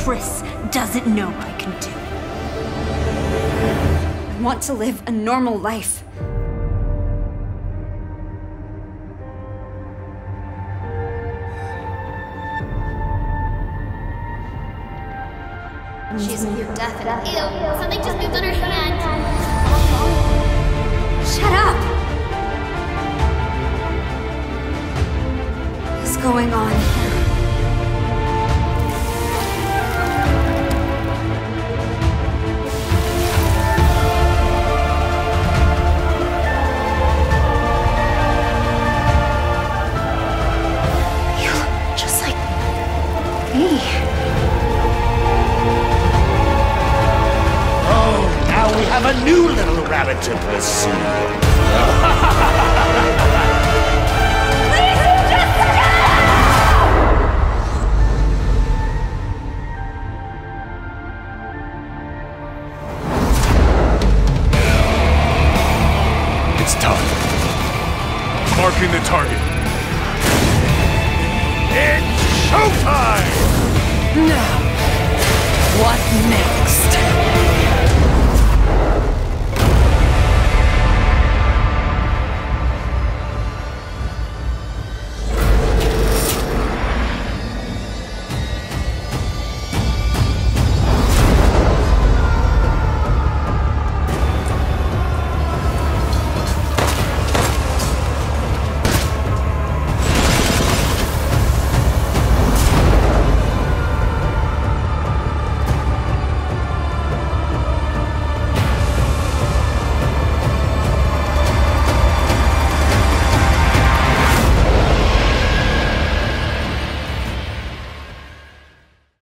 Triss doesn't know I can do. I want to live a normal life. She's near death and ew, something just moved on her hand. Shut up! What's going on here? You look just like me. Now we have a new little rabbit to pursue. It's time. Marking the target. It's showtime! Now, what next?